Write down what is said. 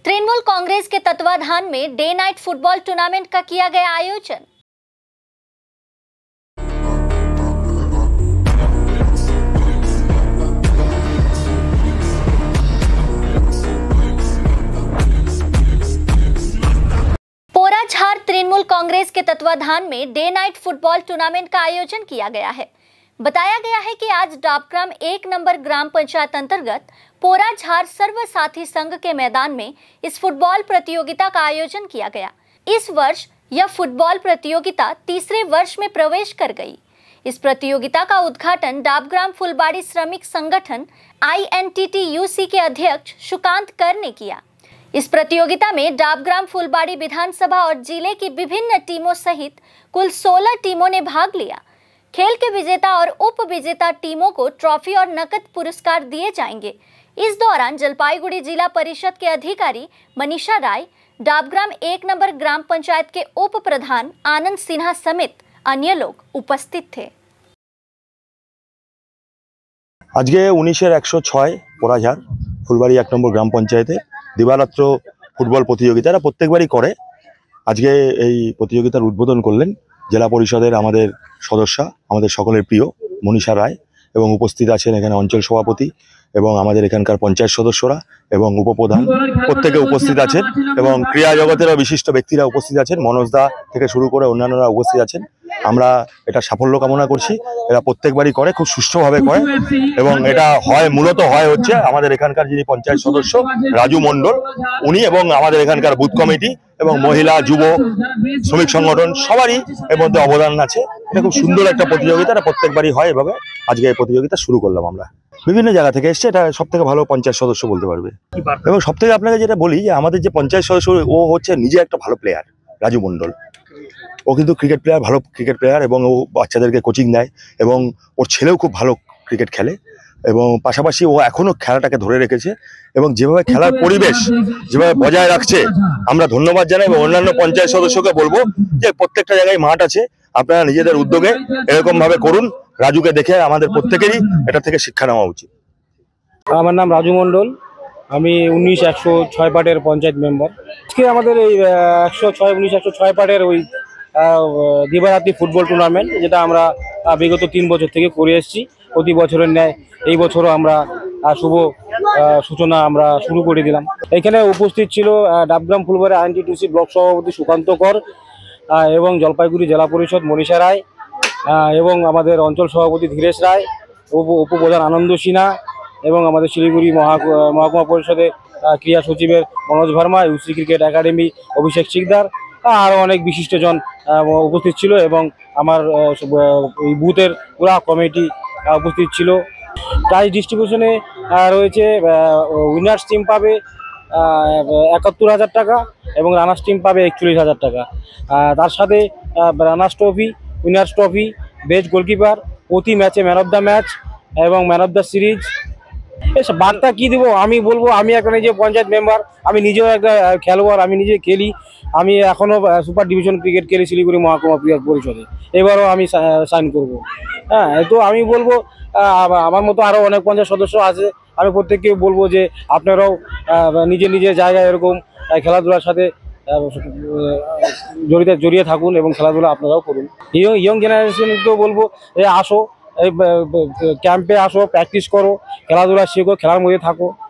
तृणमूल कांग्रेस के तत्वाधान में डे नाइट फुटबॉल टूर्नामेंट का किया गया आयोजन। पोराझार तृणमूल कांग्रेस के तत्वाधान में डे नाइट फुटबॉल टूर्नामेंट का आयोजन किया गया है। बताया गया है कि आज डाबग्राम 1 नंबर ग्राम पंचायत अंतर्गत पोराझार सर्व साथी संघ के मैदान में इस फुटबॉल प्रतियोगिता का आयोजन किया गया। इस वर्ष यह फुटबॉल प्रतियोगिता तीसरे वर्ष में प्रवेश कर गई। इस प्रतियोगिता का उद्घाटन डाबग्राम फुलबाड़ी श्रमिक संगठन INTTUC के अध्यक्ष सुकांत कर ने किया। इस प्रतियोगिता में डाबग्राम फुलबाड़ी विधानसभा और जिले की विभिन्न टीमों सहित कुल 16 टीमों ने भाग लिया। खेल के विजेता और उप विजेता टीमों को ट्रॉफी और नकद पुरस्कार दिए जाएंगे। इस दौरान जलपाईगुड़ी जिला परिषद के अधिकारी मनीषा राय, डाबग्राम 1 नंबर ग्राम पंचायत के उप प्रधान आनंद सिन्हा समेत अन्य लोग उपस्थित थे। आज के 1906 पोराझार फुलबाड़ी 1 नम्बर ग्राम पंचायते दिवारात्र फुटबल प्रतियोगिता प्रत्येकबारই করে। আজকে এই প্রতিযোগিতার উদ্বোধন করলেন জেলা পরিষদের আমাদের সদস্য, আমাদের সকলের প্রিয় মনীষা রায় এবং উপস্থিত আছেন এখানে অঞ্চল সভাপতি এবং আমাদের এখানকার পঞ্চায়েত সদস্যরা এবং উপপ্রধান প্রত্যেকে উপস্থিত আছেন এবং ক্রীড়া জগতেরও বিশিষ্ট ব্যক্তিরা উপস্থিত আছেন। মনোজ দা থেকে শুরু করে অন্যান্যরা উপস্থিত আছেন। আমরা এটা সাফল্য কামনা করছি। এরা প্রত্যেকবারই করে, খুব সুষ্ঠুভাবে করে এবং এটা হয় মূলত হচ্ছে আমাদের এখানকার যিনি পঞ্চায়েত সদস্য রাজু মণ্ডল উনি এবং আমাদের এখানকার বুথ কমিটি এবং মহিলা যুব শ্রমিক সংগঠন সবারই এর মধ্যে অবদান আছে। এটা খুব সুন্দর একটা প্রতিযোগিতা, এটা প্রত্যেকবারই হয় এভাবে। আজকে এই প্রতিযোগিতা শুরু করলাম আমরা। বিভিন্ন জায়গা থেকে এসছে, এটা সব থেকে ভালো পঞ্চায়েত সদস্য বলতে পারবে। এবং সব থেকে আপনাকে যেটা বলি যে আমাদের যে পঞ্চায়েত সদস্য ও হচ্ছে নিজে একটা ভালো প্লেয়ার, রাজু মণ্ডল। ও কিন্তু ক্রিকেট প্লেয়ার, ভালো ক্রিকেট প্লেয়ার এবং ও বাচ্চাদেরকে কোচিং দেয় এবং ওর ছেলেও খুব ভালো ক্রিকেট খেলে এবং পাশাপাশি ও এখনো খেলাটাকে ধরে রেখেছে এবং যেভাবে খেলার পরিবেশ যেভাবে বজায় রাখছে আমরা ধন্যবাদ জানাই। এবং অন্যান্য পঞ্চায়েত সদস্যকে বলবো যে প্রত্যেকটা জায়গায় মাঠ আছে, আপনারা নিজেদের উদ্যোগে এরকম ভাবে করুন। রাজুকে দেখে আমাদের প্রত্যেকেরই এটা থেকে শিক্ষা নেওয়া উচিত। আমার নাম রাজু মণ্ডল, আমি 1906 পার্টের পঞ্চায়েত মেম্বার। আজকে আমাদের এই 1906 পার্টের ওই দিবারাত্রি ফুটবল টুর্নামেন্ট যেটা আমরা বিগত 3 বছর থেকে করে এসেছি, প্রতি বছরের ন্যায় এই বছরও আমরা শুভ সূচনা আমরা শুরু করে দিলাম। এখানে উপস্থিত ছিল ডাবগ্রাম ফুলবাড়ি INTTUC ব্লক সভাপতি সুকান্ত কর এবং জলপাইগুড়ি জেলা পরিষদ মনীষা রায় এবং আমাদের অঞ্চল সভাপতি ধীরেশ রায়, উপপ্রধান আনন্দ সিনহা এবং আমাদের শিলিগুড়ি মহকুমা পরিষদের ক্রীড়া সচিবের Manoj Verma, UC cricket academy Abhishek Sikdar, আরও অনেক বিশিষ্টজন উপস্থিত ছিল এবং আমার এই বুথের পুরা কমিটি উপস্থিত ছিল। প্রাইজ ডিস্ট্রিবিউশনে রয়েছে উইনার্স টিম পাবে 71,000 টাকা এবং রানার্স টিম পাবে 41,000 টাকা। তার সাথে runners trophy, winners trophy, best goalkeeper, প্রতি ম্যাচে ম্যান অফ দ্য ম্যাচ এবং ম্যান অফ দ্য সিরিজ। এসব বার্তা কী দেবো আমি বলবো, আমি একটা নিজে পঞ্চায়েত মেম্বার, আমি নিজেও একটা খেলোয়াড়, আমি নিজে খেলি। আমি এখনও সুপার ডিভিশন ক্রিকেট খেলি শিলিগুড়ি মহকুমা ক্রীড়া পরিষদে, এবারও আমি সাইন করব। হ্যাঁ, তো আমি বলবো আমার মতো আরও অনেক পঞ্চায়েত সদস্য আছে, আমি প্রত্যেককে বলবো যে আপনারাও নিজের নিজের জায়গায় এরকম খেলাধুলার সাথে জড়িয়ে থাকুন এবং খেলাধুলা আপনারাও করুন। ইয়ং জেনারেশনকেও বলবো যে আসো, এই ক্যাম্পে আসো, প্র্যাকটিস করো, খেলাধুলা শেখো, খেলার মধ্যে থাকো।